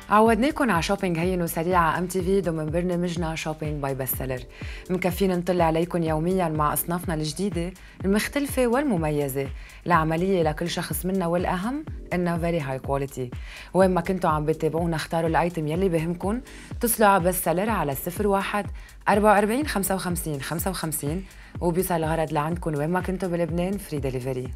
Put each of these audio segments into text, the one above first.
عودناكم على شوبينج هين وسريع على ام تي في ضمن برنامجنا شوبينج باي بست سيلر. مكفين نطلع عليكم يوميا مع اصنافنا الجديده المختلفه والمميزه، العمليه لكل شخص منا والاهم انها فيري هاي كواليتي. وين ما كنتوا عم بتابعونا اختاروا الايتم يلي بهمكم، اتصلوا على بست سيلر على 01 44 55 55 وبيوصل الغرض لعندكم وين ما كنتوا بلبنان، فري ديليفري.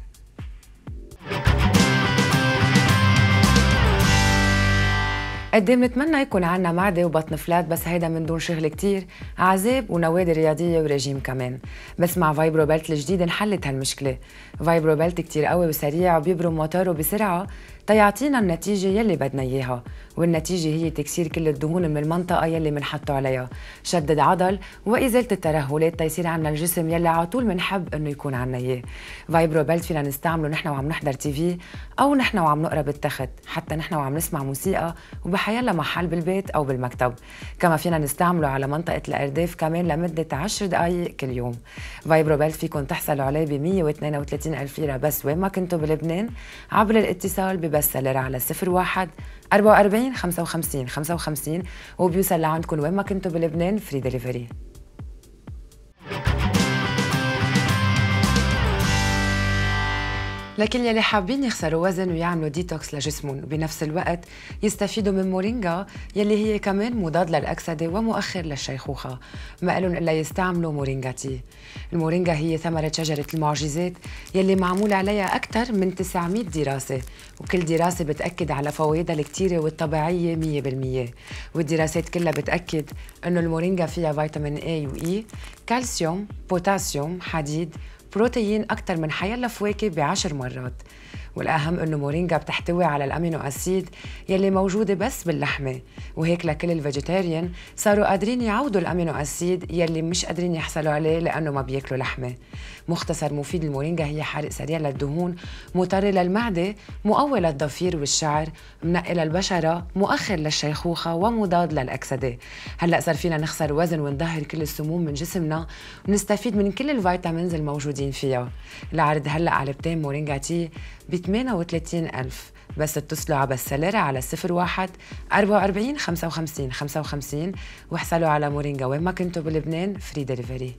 قد ايه بنتمنى يكون عنا معدة وبطن فلات، بس هيدا من دون شغل كتير، عذاب ونوادي رياضية ورجيم كمان. بس مع فايبرو بيلت الجديد انحلت هالمشكلة. فايبرو بيلت كتير قوي وسريع وبيبرم موتوره بسرعة تيعطينا النتيجة يلي بدنا إياها، والنتيجة هي تكسير كل الدهون من المنطقة يلي منحطه عليها، شدد عضل وإزالة الترهلات تيصير عنا الجسم يلي على طول منحب إنه يكون عنا إياه. فايبرو بيلت فينا نستعمله نحن وعم نحضر تي في أو نحن وعم نقرا بالتخت، حتى نحن وعم نسمع موسيقى وبحيلا محل بالبيت أو بالمكتب. كما فينا نستعمله على منطقة الأرداف كمان لمدة 10 دقايق كل يوم. فايبرو بيلت فيكم تحصلوا عليه ب 132 ألف ليرة بس وين ما كنتوا بلبنان، عبر الاتصال ببست سيلر على 01 44 55 55 وبيوصل لعندكم وين ما كنتوا بلبنان، فري ديليفري. لكل يلي حابين يخسروا وزن ويعملوا ديتوكس لجسمهم وبنفس الوقت يستفيدوا من مورينجا يلي هي كمان مضاد للأكسدة ومؤخر للشيخوخة، ما قالن إلا يستعملوا مورينجا تي. المورينجا هي ثمرة شجرة المعجزات يلي معمول عليها أكثر من 900 دراسة، وكل دراسة بتأكد على فوائدها الكتيرة والطبيعية 100%. والدراسات كلها بتأكد إنه المورينجا فيها فيتامين A و E، كالسيوم، بوتاسيوم، حديد، بروتين أكثر من حيلا فواكه ب10 مرات. والأهم إنه مورينجا بتحتوي على الأمينو أسيد يلي موجودة بس باللحمة، وهيك لكل الفيجيتيريان صاروا قادرين يعوضوا الأمينو أسيد يلي مش قادرين يحصلوا عليه لأنه ما بياكلوا لحمة. مختصر مفيد المورينجا هي حرق سريع للدهون، مطري للمعدة، مقوي للضفير والشعر، منقي للبشرة، مؤخر للشيخوخة ومضاد للأكسدة. هلأ صار فينا نخسر وزن ونظهر كل السموم من جسمنا ونستفيد من كل الفيتامينز الموجودين فيها. العرض هلأ علبتين مورينجا تي ب 38 ألف، بس اتصلوا على بست سيلر على 01 44 55 55 واحصلوا على مورينجا وين ما كنتوا بلبنان، فري ديليفري.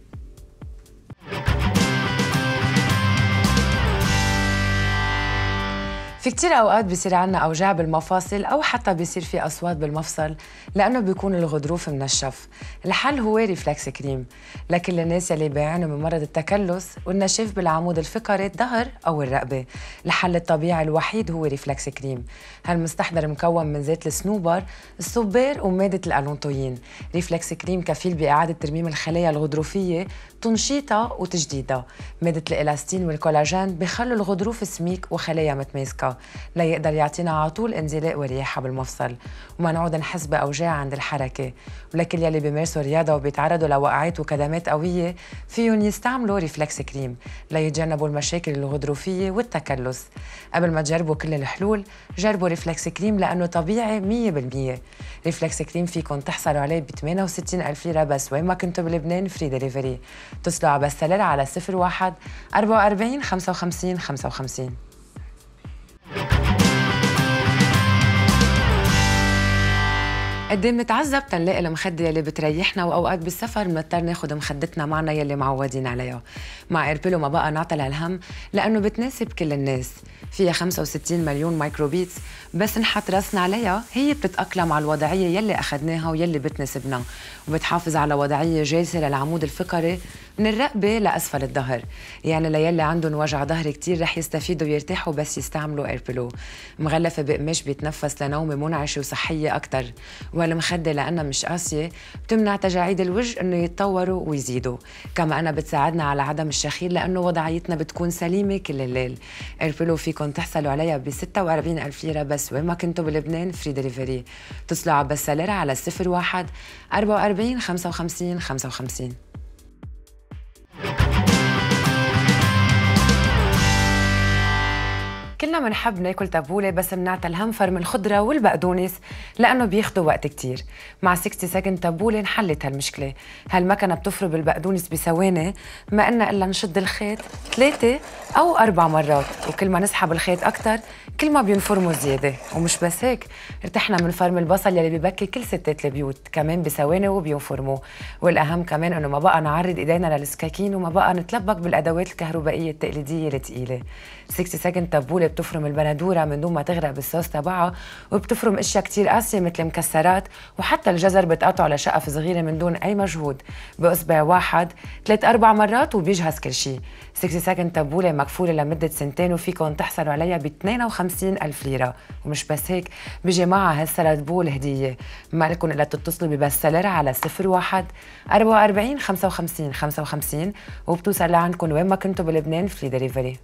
في كتير أوقات بيصير عنا أوجاع بالمفاصل أو حتى بيصير في أصوات بالمفصل لأنه بيكون الغضروف منشف. الحل هو ريفلكس كريم لكل الناس يلي بيعانوا من مرض التكلس والنشاف بالعمود الفقري، الظهر أو الرقبة. الحل الطبيعي الوحيد هو ريفلكس كريم. هالمستحضر مكون من زيت الصنوبر، الصبار ومادة الألونتوين. ريفلكس كريم كفيل بإعادة ترميم الخلايا الغضروفية، تنشيطها وتجديدها. مادة الإلاستين والكولاجين بخلوا الغضروف سميك وخلايا متماسكة ليقدر يعطينا على طول انزلاق ورياحة بالمفصل وما نعود نحس بأوجاع عند الحركة. ولكل يلي بيمارسوا رياضة وبيتعرضوا لوقعات وكدمات قوية فيهم يستعملوا ريفلكس كريم ليتجنبوا المشاكل الغضروفية والتكلس. قبل ما تجربوا كل الحلول جربوا ريفلكس كريم لأنه طبيعي 100%. ريفلكس كريم فيكم تحصلوا عليه ب 68 ألف ليرة بس وين ما كنتوا بلبنان، فري ديليفري. اتصلوا على بست سيلر على 01 44 55 55. قد ايه بنتعذب تنلاقي المخدة يلي بتريحنا، واوقات بالسفر بنضطر ناخد مخدتنا معنا يلي معودين عليها. مع ايربيلو ما بقى نعطل هالهم لانه بتناسب كل الناس، فيها 65 مليون مايكروبيتس، بس نحط راسنا عليها هي بتتأقلم على الوضعية يلي اخذناها ويلي بتناسبنا، وبتحافظ على وضعية جالسة للعمود الفقري من الرقبة لأسفل الظهر. يعني ليلي عندهم وجع ظهر كتير رح يستفيدوا ويرتاحوا بس يستعملوا ايربيلو. مغلفة بقماش بيتنفس لنومة منعشة وصحية أكتر، والمخدة لأنها مش قاسية بتمنع تجاعيد الوجه إنه يتطوروا ويزيدوا. كما أنها بتساعدنا على عدم الشخير لأنه وضعيتنا بتكون سليمة كل الليل. ايربيلو فيكم تحصلوا عليها ب 46 ألف ليرة بس وين ما كنتوا بلبنان، فري ديليفري. اتصلوا على بست سيلر على 01 44 55 55. كلنا منحب ناكل تبولة بس منعطى الهنفر من الخضرة والبقدونس لأنه بياخدوا وقت كتير. مع 60 سكند تبولة انحلت هالمشكلة. هالمكنة بتفرم البقدونس بثواني، ما قلنا إلا نشد الخيط 3 أو 4 مرات، وكل ما نسحب الخيط أكتر كل ما بينفرموا زيادة. ومش بس هيك، ارتحنا من فرم البصل يلي ببكي كل ستات البيوت، كمان بثواني وبينفرموا. والأهم كمان إنه ما بقى نعرض إيدينا للسكاكين وما بقى نتلبك بالأدوات الكهربائية التقليدية الثقيلة. 60 سكند تبولة بتفرم البندورة من دون ما تغرق بالصوص تبعها، وبتفرم اشياء كتير قاسية مثل مكسرات، وحتى الجزر بتقطعه لشقف صغيرة من دون أي مجهود بإصبع واحد 3-4 مرات وبيجهز كل شيء. 60 سكند تبولة مكفولة لمدة سنتين وفيكم تحصلوا عليها ب 52,000 ليرة. ومش بس هيك، بيجي معها هالسلاد بول هدية. ما لكم إلا تتصلوا ببستسيلر على 01 44 55 55 وبتوصل لعندكم وين ما كنتوا بلبنان فري دليفري.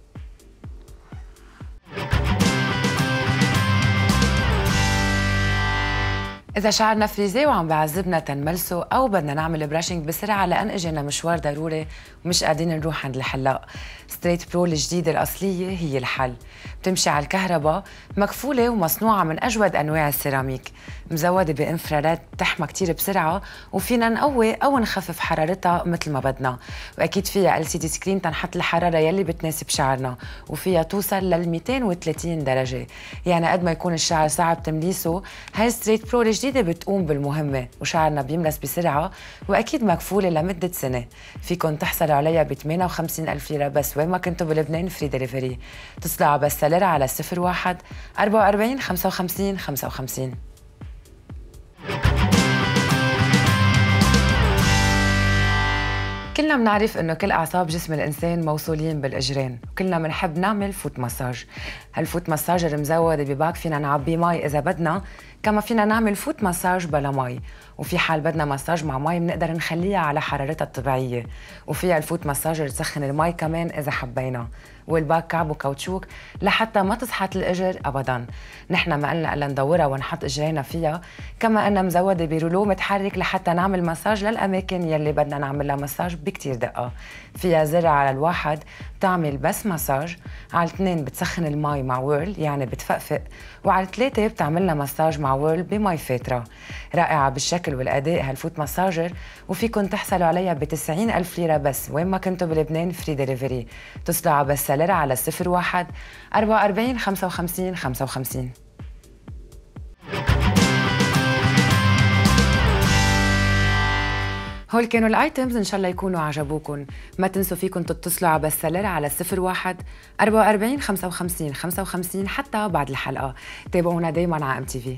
إذا شعرنا فريزي وعم بعذبنا تنملسه أو بدنا نعمل براشنج بسرعة لأن إجينا مشوار ضروري ومش قادرين نروح عند الحلاق، ستريت برو الجديدة الأصلية هي الحل. بتمشي على الكهرباء، مكفولة ومصنوعة من أجود أنواع السيراميك، مزودة بإنفرارات بتحمى كتير بسرعة، وفينا نقوي أو نخفف حرارتها مثل ما بدنا. وأكيد فيها LCD سكرين تنحط الحرارة يلي بتناسب شعرنا، وفيها توصل لل 230 درجة. يعني قد ما يكون الشعر صعب تمليسه، هاي ستريت برو الجديدة بتقوم بالمهمة وشعرنا بيملس بسرعة، وأكيد مكفولة لمدة سنة. فيكن تحصلوا عليها ب 58,000 ليرة بس وين ما كنتوا بلبنان فري دليفري. اتصلوا على بستسيلر على 01 44 55 55. كلنا بنعرف انه كل اعصاب جسم الانسان موصولين بالاجرين، وكلنا بنحب نعمل فوت مساج. هالفوت مساج المزود بباك فينا نعبي مي اذا بدنا، كما فينا نعمل فوت مساج بلا مي، وفي حال بدنا مساج مع مي بنقدر نخليها على حرارتها الطبيعيه، وفيها الفوت مساجر تسخن المي كمان اذا حبينا. والباك كعب وكاوتشوك لحتى ما تصحت الاجر ابدا. نحن ما قلنا الا ندورها ونحط اجرينا فيها، كما انها مزوده برولو متحرك لحتى نعمل مساج للاماكن يلي بدنا نعمل لها مساج بكتير دقه. فيها زر على الواحد بتعمل بس مساج، على الاثنين بتسخن المي مع ويرل يعني بتفقفق، وعلى الثلاثه بتعمل لها مساج مع ويرل بمي فاتره. رائعه بالشكل والاداء هالفوت مساجر، وفيكم تحصلوا عليها ب 90,000 ليره بس وين ما كنتوا بلبنان فري دليفري. اتصلوا على بستسيلر على 01 44 55 55. هول كانوا الايتمز، ان شاء الله يكونوا عجبوكم. ما تنسوا فيكم تتصلوا على بستسيلر على 01 44 55 55 حتى بعد الحلقه. تابعونا دايما على MTV.